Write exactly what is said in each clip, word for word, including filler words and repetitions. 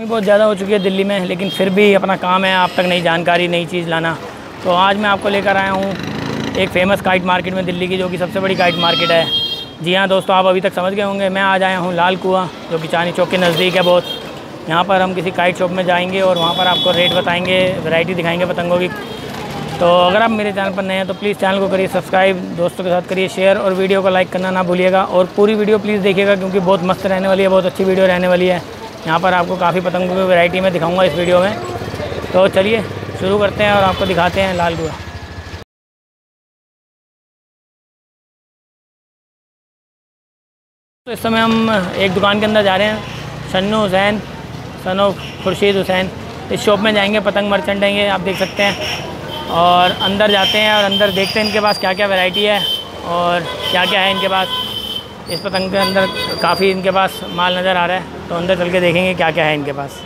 बहुत ज़्यादा हो चुकी है दिल्ली में, लेकिन फिर भी अपना काम है आप तक नई जानकारी, नई चीज़ लाना। तो आज मैं आपको लेकर आया हूँ एक फ़ेमस काइट मार्केट में दिल्ली की, जो कि सबसे बड़ी काइट मार्केट है। जी हाँ दोस्तों, आप अभी तक समझ गए होंगे, मैं आज आया हूँ लाल कुआँ, जो कि चांदनी चौक के नज़दीक है बहुत। यहाँ पर हम किसी काइट शॉप में जाएंगे और वहाँ पर आपको रेट बताएंगे, वैरायटी दिखाएंगे पतंगों की। तो अगर आप मेरे चैनल पर नए हैं तो प्लीज़ चैनल को करिए सब्सक्राइब, दोस्तों के साथ करिए शेयर और वीडियो को लाइक करना ना भूलिएगा। और पूरी वीडियो प्लीज़ देखिएगा, क्योंकि बहुत मस्त रहने वाली है, बहुत अच्छी वीडियो रहने वाली है। यहाँ पर आपको काफ़ी पतंगों की वैरायटी में दिखाऊंगा इस वीडियो में। तो चलिए शुरू करते हैं और आपको दिखाते हैं लाल कुआँ। तो इस समय हम एक दुकान के अंदर जा रहे हैं, सन्नू हुसैन, सन ऑफ खुर्शीद हुसैन। इस शॉप में जाएंगे, पतंग मर्चेंट आएंगे, आप देख सकते हैं। और अंदर जाते हैं और अंदर देखते हैं इनके पास क्या क्या वैरायटी है और क्या क्या है इनके पास। इस पतंग के अंदर काफ़ी इनके पास माल नज़र आ रहा है, तो अंदर चल के देखेंगे क्या क्या है इनके पास।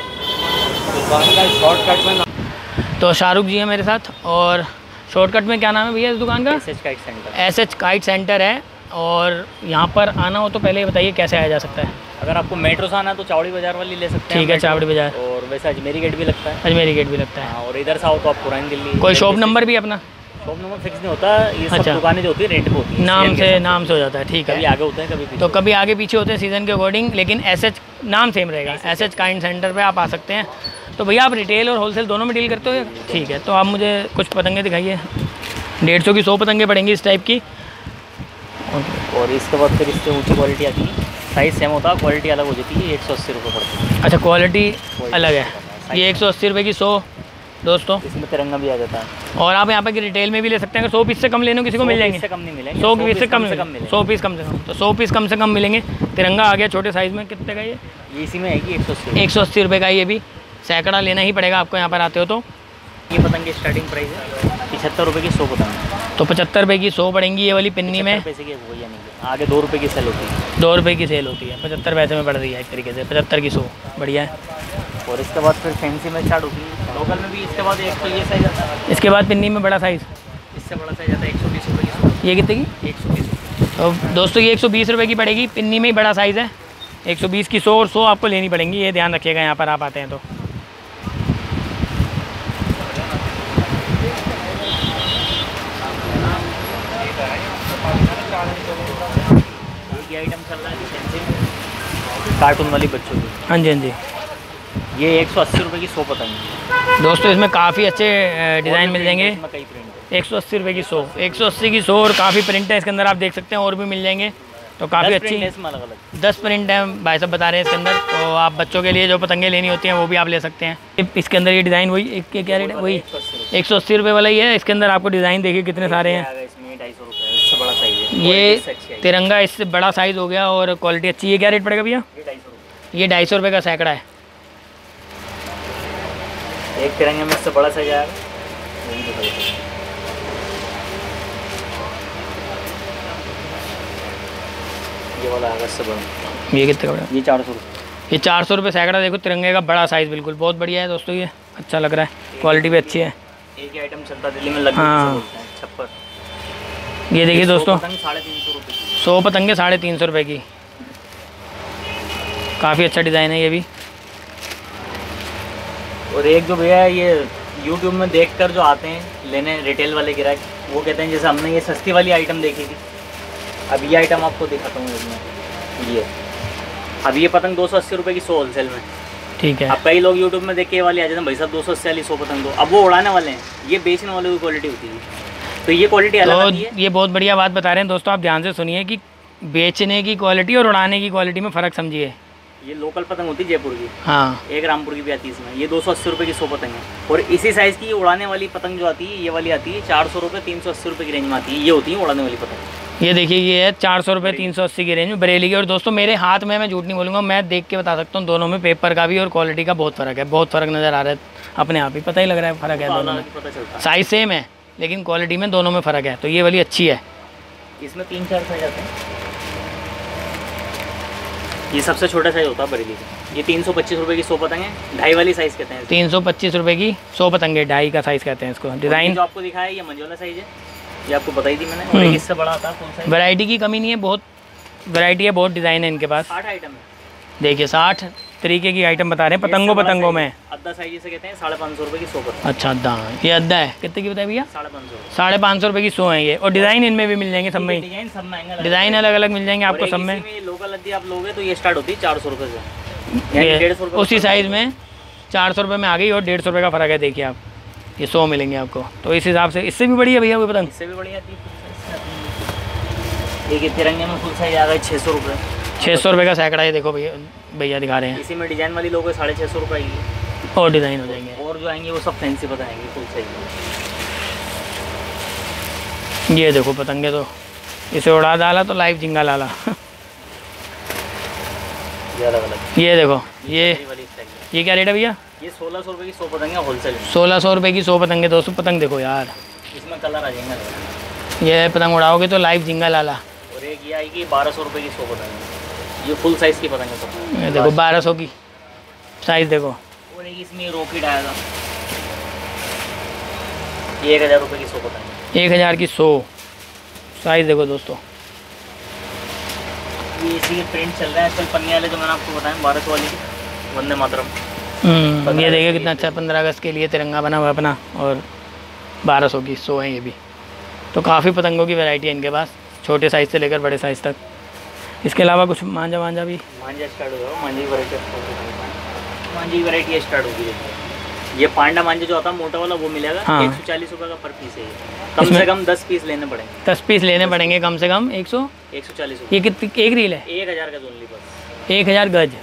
शॉर्टकट में तो शाहरुख जी हैं मेरे साथ। और शॉर्टकट में क्या नाम है भैया इस दुकान का? S H kite centre. S H kite centre है। और यहाँ पर आना हो तो पहले ये बताइए कैसे आया जा सकता है? अगर आपको मेट्रो से आना है तो चावड़ी बाज़ार वाली ले सकते हैं। ठीक है, चावड़ी बाज़ार। और वैसे अजमेरी गेट भी लगता है। अजमेरी गेट भी लगता है। हाँ, और इधर से आओ तो आप पुरानी दिल्ली। कोई शॉप नंबर भी अपना? शॉप नंबर फिक्स नहीं होता, ये सब अच्छा। दुकानें जो होती है रेंट पे होती है, नाम से नाम से हो जाता है। ठीक है, कभी आगे होते हैं कभी पीछे। तो कभी आगे पीछे होते हैं सीज़न के अकॉर्डिंग, लेकिन एस एच नाम सेम रहेगा। एस एच काइट सेंटर पे आप आ सकते हैं। तो भैया आप रिटेल और होलसेल दोनों में डील करते हो? ठीक है, तो आप मुझे कुछ पतंगे दिखाइए। डेढ़ सौ की सौ पतंगे पड़ेंगी इस टाइप की। और इसके बाद फिर इससे ऊँची क्वालिटी आती है, साइज़ सेम होता है, क्वालिटी अलग हो जाती है। एक सौ अस्सी रुपये पड़ती है। अच्छा, क्वालिटी अलग है। ये एक सौ अस्सी रुपये की सौ दोस्तों। इसमें तिरंगा भी आ जाता है। और आप यहाँ पर रिटेल में भी ले सकते हैं। अगर सौ पीस से कम लेने हो किसी को मिल जाएंगे? से कम नहीं मिलेंगे। सौ पीस से कम मिलेंगे। सौ पीस कम से कम, तो सौ पीस कम से कम मिलेंगे। तिरंगा आ गया छोटे साइज़ में। कितने का ये? ये इसी में है कि एक सौ अस्सी एक सौ अस्सी रुपये का। ये भी सैकड़ा लेना ही पड़ेगा आपको यहाँ पर आते हो तो। ये पतंग की स्टार्टिंग प्राइस है पचहत्तर रुपये की सौ पतंग। तो पचहत्तर रुपये की सौ पड़ेंगी ये वाली पिन्नी में। पैसे की वो यानी आगे दो रुपये की सेल होती है। दो रुपये की सेल होती है, पचहत्तर पैसे में पड़ रही है एक तरीके से। पचहत्तर की सौ, बढ़िया है। और इसके बाद फिर फैंसी में स्टार्ट होती है, लोकल में भी। इसके बाद एक तो ये साइज़ आता है। इसके बाद पिन्नी में बड़ा साइज़, इससे बड़ा साइज़ आता है एक सौ बीस रुपये की सौ। ये कितने की? एक सौ बीस। तो दोस्तों ये एक सौ बीस रुपये की पड़ेगी, पिन्नी में ही बड़ा साइज़ है। एक सौ बीस की सौ और सौ आपको लेनी पड़ेंगी, ये ध्यान रखिएगा यहाँ पर आप आते हैं तो। एक आइटम चल रहा है कार्टून वाली बच्चों की। हाँ जी, हाँ जी। ये एक सौ अस्सी रुपये की सौ पतंग। दोस्तों इसमें काफ़ी अच्छे डिज़ाइन मिल जाएंगे। कई प्रिंट। एक सौ अस्सी रुपये की सौ, एक सौ अस्सी की सौ, और काफ़ी प्रिंट है इसके अंदर, आप देख सकते हैं। और भी मिल जाएंगे, तो काफ़ी अच्छी अलग अलग दस प्रिंट हैं भाई साहब बता रहे हैं इसके अंदर। तो आप बच्चों के लिए जो पतंगे लेनी होती हैं वो भी आप ले सकते हैं। इसके अंदर ये डिज़ाइन वही एक के क्या रेट है? वही एक सौ अस्सी रुपये वाला ही है। इसके अंदर आपको डिज़ाइन देखिए कितने सारे हैं। बड़ा साइज है। ये तिरंगा इससे बड़ा साइज़ हो गया और क्वालिटी अच्छी है। क्या रेट पड़ेगा भैया? ये ढाई सौ रुपये का सैकड़ा है। एक तिरंगे में इससे बड़ा साइज आएगा। ये वाला आएगा इससे बड़ा। ये कितने का पड़ेगा? ये चार सौ रुपये। ये चार सौ रुपये सैकड़ा। देखो तिरंगे का बड़ा साइज़, बिल्कुल बहुत बढ़िया है दोस्तों। ये अच्छा लग रहा है, क्वालिटी भी अच्छी है। एक ही आइटम चलता दिल्ली में लग। हाँ, छप्पर। ये देखिए दोस्तों, साढ़े तीन सौ रुपये की सौ पतंगे साढ़े तीन सौ रुपये की। काफ़ी अच्छा डिज़ाइन है ये भी। और एक जो भैया ये यूट्यूब में देखकर जो आते हैं लेने रिटेल वाले ग्राहक, वो कहते हैं जैसे हमने ये सस्ती वाली आइटम देखी थी, अब ये आइटम आपको दिखाता हूँ इसमें। ये अब ये पतंग दो सौ अस्सी रुपये की सौ होलसेल में। ठीक है। अब कई लोग यूट्यूब में देख के ये वाली आ जाते हैं, भाई साहब दो सौ अस्सी वाली सौ पतंग दो। अब वो उड़ाने वाले हैं, ये बेचने वाले की क्वालिटी होती है। तो ये क्वालिटी अलग आती है। ये बहुत बढ़िया बात बता रहे हैं दोस्तों, आप ध्यान से सुनिए कि बेचने की क्वालिटी और उड़ाने की क्वालिटी में फ़र्क समझिए। ये लोकल पतंग होती है जयपुर की। हाँ, एक रामपुर की भी आती है इसमें। ये दो सौ अस्सी रुपये की सौ पतंग है। और इसी साइज़ की उड़ाने वाली पतंग जो आती है, ये वाली आती है चार सौ रुपये तीन सौ अस्सी रुपये की रेंज में आती है। ये होती है उड़ाने वाली पतंग। ये देखिए ये है चार सौ रुपये तीन सौ अस्सी की रेंज में, बरेली की। और दोस्तों मेरे हाथ में, मैं झूठ नहीं बोलूँगा, मैं देख के बता सकता हूँ दोनों में पेपर का भी और क्वालिटी का बहुत फ़र्क है। बहुत फ़र्क नज़र आ रहा है, अपने आप ही पता ही लग रहा है फ़र्क है दोनों में। पता चलता है। साइज़ सेम है लेकिन क्वालिटी में दोनों में फ़र्क है। तो ये वाली अच्छी है। इसमें तीन चार साइज आते हैं। ये सबसे छोटा साइज होता है बरेली का। ये तीन सौ पच्चीस रुपये की सौ पतंग है, ढाई वाली साइज़ कहते हैं। तीन सौ पच्चीस रुपये की सौ पतंगे, ढाई का साइज़ कहते हैं इसको। डिज़ाइन जो आपको दिखाया है ये मंजोला साइज़ है, ये आपको बताई थी मैंने। और इससे बड़ा आता है फुल साइज। वैरायटी की कमी नहीं है, बहुत वैरायटी है, बहुत डिज़ाइन है इनके पास। साठ आइटम है। देखिए साठ तरीके की आइटम बता रहे हैं, पतंगों पतंगों में। अद्दा साइज जिसे कहते हैं, साढ़े पाँच सौ रुपये की सौ पतंग। अच्छा अद्दा, ये अद्दा है, कितने की बताए भैया? साढ़े पाँच सौ साढ़े पाँच सौ रुपये की सौ है ये। और डिज़ाइन इनमें भी मिल जाएंगे सब में, डिजाइन सब महंगा, डिज़ाइन अलग अलग मिल जाएंगे आपको सब में। लोकल अद्दी आप लोगे तो ये स्टार्ट होती है चार सौ रुपये से, ये डेढ़ सौ रुपये उसी साइज़ में चार सौ रुपये में आ गई और डेढ़ सौ रुपये का फ़र्क है। देखिए आप, ये सौ मिलेंगे आपको, तो इस हिसाब से इससे भी बढ़िया भैया वो पतंग, इससे भी बढ़िया आती है। एक तिरंगे में फुल साइज आ गई छः सौ रुपये, छः सौ रुपये का सैकड़ा। ये देखो भैया, भैया दिखा रहे हैं। इसी में डिजाइन वाली लोगे साढ़े छः सौ रुपये आएगी, और डिज़ाइन हो जाएंगे, और जो आएंगे वो सब फैंसी बताएंगे फुल साइज। ये देखो पतंगे, तो इसे उड़ा डाला तो लाइव झिंगा लाला। अलग अलग, ये देखो, ये वाली स्टाइल, ये क्या रेट है भैया? ये सोलह सौ रुपये की सौ पतंगे होलसेल में। सोलह सौ रुपये की सौ पतंगे। दोस्तों पतंग देखो यार, इसमें कलर आ जाएंगे। ये पतंग उड़ाओगे तो लाइव झिंगा लाला। और एक ये आएगी बारह सौ रुपये की सौ पतंगे, ये फुल साइज़ की पतंग है सब। ये देखो बारह सौ की साइज़ देखो। और एक इसमें रॉकेट आएगा, ये एक हज़ार रुपये की सौ पतंग, एक हज़ार की सौ साइज़ देखो दोस्तों। ये इसी के प्रिंट चल रहा है आजकल, पन्नी वाले जो मैंने आपको बताया बारह सौ वाली, वंदे मातरम। ये देखिए कितना अच्छा, पंद्रह अगस्त के लिए तिरंगा बना हुआ है अपना, और बारह सौ की सौ है ये भी। तो काफ़ी पतंगों की वैरायटी है इनके पास, छोटे साइज़ से लेकर बड़े साइज़ तक। इसके अलावा कुछ मांझा वांझा भी, मांझा स्टार्ट हो जाएगा, मांझी वैरायटी मांझी वैरायटी स्टार्ट होगी। ये पांडा मांझा जो आता है मोटा वाला वो मिलेगा, हाँ। एक सौ चालीस रुपये का पर पीस है। कम से कम दस पीस लेने पड़ेंगे, दस पीस लेने पड़ेंगे कम से कम। एक सौ एक सौ चालीस ये कितनी एक रील है? एक हज़ार का ओनली बस, एक हज़ार गज।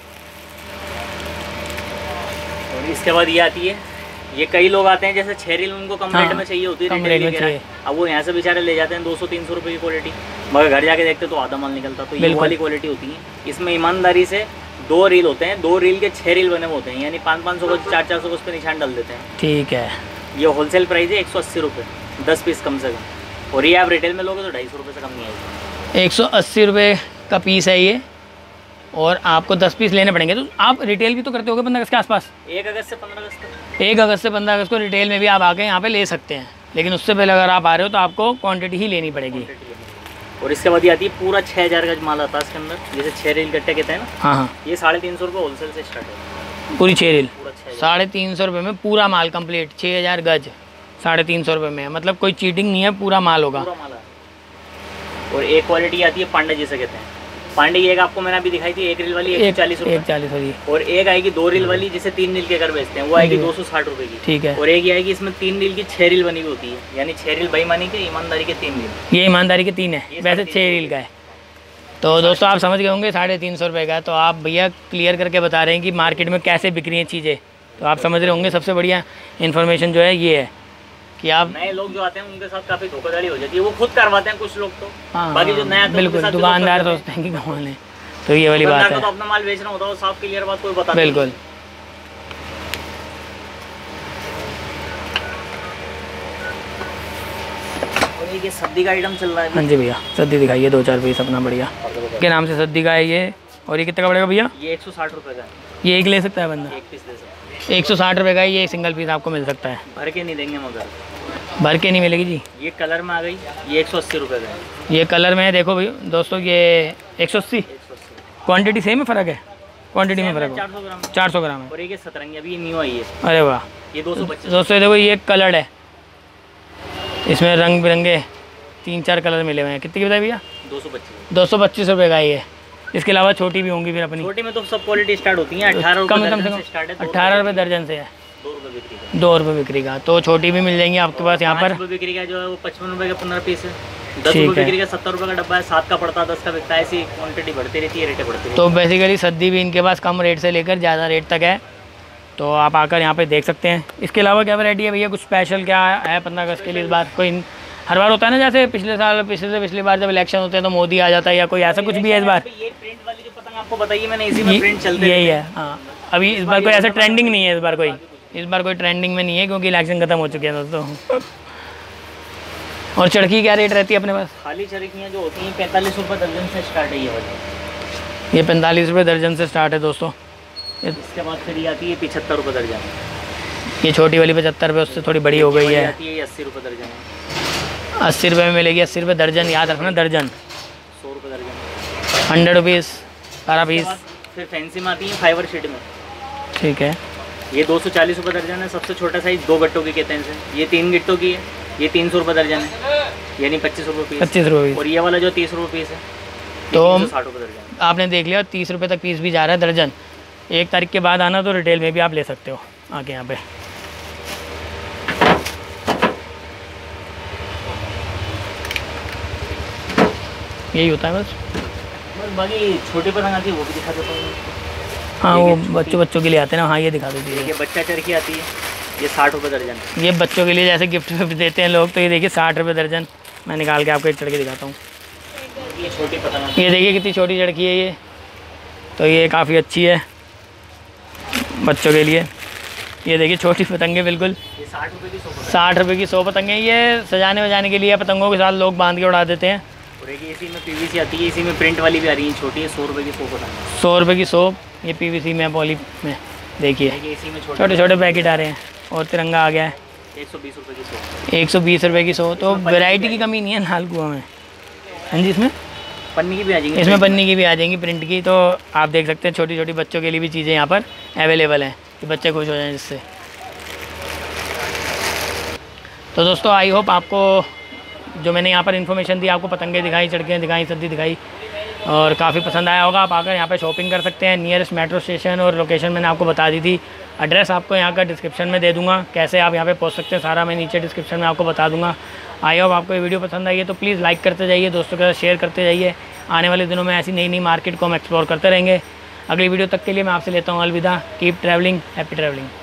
और इसके बाद ये आती है, ये कई लोग आते हैं जैसे छह रील उनको कम हाँ, रेट में चाहिए होती है, कम रेट में चाहिए। अब वो यहाँ से बेचारे ले जाते हैं दो सौ तीन सौ रुपये की क्वालिटी, मगर घर जाके देखते तो आधा माल निकलता। तो ये वाली क्वालिटी होती है। इसमें ईमानदारी से दो रील होते हैं, दो रील के छः रील बने हुए होते हैं, यानी पाँच पाँच सौ को चार चार सौ को उस पर निशान डाल देते हैं। ठीक है। ये होलसेल प्राइस है एक सौ अस्सी रुपये, दस पीस कम से कम। और ये आप रिटेल में लोगे तो ढाई सौ रुपये से कम नहीं आएगी। एक सौ अस्सी रुपये का पीस है ये, और आपको दस पीस लेने पड़ेंगे। तो आप रिटेल भी तो करते होगे पंद्रह अगस्त के आसपास? एक अगस्त से पंद्रह अगस्त तक, एक अगस्त से पंद्रह अगस्त को रिटेल में भी आप आके यहाँ पे ले सकते हैं, लेकिन उससे पहले अगर आप आ रहे हो तो आपको क्वांटिटी ही लेनी पड़ेगी। और इसके बाद ये आती है पूरा छः हज़ार का माल आता है इसके अंदर, जैसे छः रील गट्टे कहते हैं ना। हाँ हाँ, ये साढ़े तीन सौ रुपये होलसेल से स्टार्ट है, पूरी छः रील पूरा छः साढ़े तीन सौ रुपये में पूरा माल कंप्लीट। छः हज़ार गज साढ़े तीन सौ रुपये में, मतलब कोई चीटिंग नहीं है, पूरा माल होगा। पूरा माल है। और एक क्वालिटी आती है पांडे जिसे कहते हैं। पांडे एक आपको मैंने अभी दिखाई थी, एक रील वाली एक सौ चालीस रुपये, एक चालीस वाली। और एक आएगी दो रील वाली जिसे तीन रील के घर बेचते हैं, वो आएगी दो सौ साठ रुपये की। ठीक है। और एक ये आएगी इसमें तीन रील की छः रील बनी हुई होती है, यानी छः रील बेईमानी के, ईमानदारी के तीन रील। ये ईमानदारी के तीन है, वैसे छः रील का है। तो दोस्तों आप समझ गए होंगे साढ़े तीन सौ रुपये का। तो आप भैया क्लियर करके बता रहे हैं कि मार्केट में कैसे बिक रही हैं चीज़ें, तो आप समझ रहे होंगे। सबसे बढ़िया इन्फॉर्मेशन जो है ये है कि आप नए लोग जो आते हैं उनके साथ काफ़ी धोखाधड़ी हो जाती है, वो खुद करवाते हैं कुछ लोग तो। हाँ, बाकी जो नया बिल्कुल दुकानदार सोचते हैं कि कौन है, तो ये वाली बात है। तो अपना माल बेचना होता है, साफ क्लियर बात कोई बता। बिल्कुल। और ये सद्दी का आइटम चल रहा है। हाँ जी भैया, सद्दी दिखाइए दो चार पीस अपना बढ़िया के नाम से सद्दी का है ये। और ये कितने का पड़ेगा भैया? ये एक सौ साठ रुपये का है, ये एक ले सकता है बंदा? एक पीस ले सकते हैं। एक सौ साठ रुपये का है ये, सिंगल पीस आपको मिल सकता है। भर के नहीं देंगे मगर, भर के नहीं मिलेगी जी। ये कलर में आ गई, ये एक सौ अस्सी रुपये का है। ये कलर में है, देखो भैया दोस्तों, ये एक सौ अस्सी। क्वान्टिटी सेम है, फ़र्क है क्वांटिटी में फ़र्क? चार सौ ग्राम चार सौ ग्राम है। और ये सतरंगी अभी न्यू आई है। अरे वाह, ये दो सौ पच्चीस। दोस्तों देखो ये कलर है, इसमें रंग बिरंगे तीन चार कलर मिले हुए हैं। कितने की बताए भैया? दो सौ पच्चीस। दो सौ पच्चीस रुपये का ये। इसके अलावा छोटी भी होंगी फिर अपनी? छोटी में तो सब क्वालिटी स्टार्ट होती है, अठारह कम रुपये से कम स्टार्ट है। अट्ठारह रुपये दर्जन से है, दो रुपये बिक्री का। दो रुपये बिक्री का। तो छोटी भी मिल जाएंगी आपके पास यहाँ पर। बिक्री का जो है वो पचपन रुपये का पंद्रह पीस है, दस रुपये बिक्री का सत्तर रुपये का डब्बा है, सात का पड़ता है, दस का बिकता है। ऐसी क्वांटिटी बढ़ती रहती है, रेटें बढ़ती रहती है। तो बेसिकली सद्दी भी इनके पास कम रेट से लेकर ज़्यादा रेट तक है, तो आप आकर यहाँ पे देख सकते हैं। इसके अलावा क्या वैरायटी है भैया? कुछ स्पेशल क्या है पंद्रह अगस्त के लिए इस बार? कोई हर बार होता है ना, जैसे पिछले साल पिछले से पिछली बार जब इलेक्शन होते हैं तो मोदी आ जाता है, या कोई ऐसा कुछ भी है इस बार? ये प्रिंट वाली जो पतंग आपको बताइए मैंने, इसी में प्रिंट चलते यही है। हाँ, अभी इस बार कोई ऐसा ट्रेंडिंग नहीं है, इस बार कोई इस बार कोई ट्रेंडिंग में नहीं है, क्योंकि इलेक्शन खत्म हो चुके हैं दोस्तों। और चरखी क्या रेट रहती है अपने पास? खाली चरखियाँ जो होती हैं पैंतालीस रुपये दर्जन से स्टार्ट है ये वाली। ये पैंतालीस रुपये दर्जन से स्टार्ट है दोस्तों। इसके बाद फिर ये आती है पिछहत्तर रुपये दर्जन। ये छोटी वाली पचहत्तर रुपये, उससे थोड़ी बड़ी हो गई है। आती है अस्सी रुपये दर्जन। अस्सी रुपये में मिलेगी, अस्सी रुपये दर्जन, याद रखना दर्जन। सौ रुपये दर्जन। Hundred rupees per piece. फिर फैंसी में आती है फाइबर शीट में। ठीक है। ये दो सौ चालीस रुपये दर्जन है। सबसे छोटा साइज दो गट्टों की कहते हैं इसे। ये तीन गिट्टों की है, ये तीन सौ रुपये दर्जन है, यानी पच्चीस रुपये पीस। पच्चीस रुपये। और ये वाला जो तीस रुपये पीस है तो साठ रुपये दर्जन। आपने देख लिया, तीस रुपये तक पीस भी जा रहा है दर्जन। एक तारीख के बाद आना तो रिटेल में भी आप ले सकते हो आके यहाँ पे। यही होता है बस। बस बाकी छोटी पतंग आती है वो भी दिखा देता हूँ। हाँ वो बच्चों बच्चों के लिए आते हैं ना। हाँ ये दिखा दीजिए। ये बच्चा चरखी आती है, ये साठ रुपये दर्जन। ये बच्चों के लिए जैसे गिफ्ट विफ्ट देते हैं लोग, तो ये देखिए साठ रुपये दर्जन। मैं निकाल के आपको एक चढ़ के दिखाता हूँ। ये छोटी पतंग, ये देखिए कितनी छोटी चढ़की है ये। तो ये काफ़ी अच्छी है बच्चों के लिए। ये देखिए छोटी पतंगे बिल्कुल। ये साठ रुपये की सौ पतंग। साठ रुपये की सौ पतंगे। ये सजाने वजाने के लिए पतंगों के साथ लोग बांध के उड़ा देते हैं। और एक इसी में पीवीसी आती है, इसी में प्रिंट वाली भी आ रही है छोटी है, सौ रुपये की सौ पतंग। सौ रुपये की सौ। ये पीवीसी में पॉली में देखिए इसी में छोटे छोटे पैकेट आ रहे हैं। और तिरंगा आ गया है एक सौ बीस रुपये की सौ। एक सौ बीस रुपये की सौ। तो वैरायटी की कमी नहीं है लाल कुआं में। हाँ जी, इसमें पन्नी की भी आ जाएंगी। इसमें पन्नी की भी आ जाएंगी, प्रिंट की। तो आप देख सकते हैं छोटी छोटी बच्चों के लिए भी चीज़ें यहाँ पर अवेलेबल हैं कि बच्चे खुश हो जाएं जिससे। तो दोस्तों आई होप आपको जो मैंने यहाँ पर इन्फॉर्मेशन दी, आपको पतंगे दिखाई, चड़कें दिखाई, सद्दी दिखाई, और काफ़ी पसंद आया होगा। आप आकर यहाँ पे शॉपिंग कर सकते हैं। नियरेस्ट मेट्रो स्टेशन और लोकेशन मैंने आपको बता दी थी। एड्रेस आपको यहाँ का डिस्क्रिप्शन में दे दूँगा, कैसे आप यहाँ पे पहुँच सकते हैं सारा मैं नीचे डिस्क्रिप्शन में आपको बता दूँगा। आई होप आपको ये वीडियो पसंद आई है तो प्लीज़ लाइक करते जाइए, दोस्तों के साथ शेयर करते जाइए। आने वाले दिनों में ऐसी नई नई मार्केट को हम एक्सप्लोर करते रहेंगे। अगली वीडियो तक के लिए मैं आपसे लेता हूँ अलविदा। Keep travelling, happy travelling.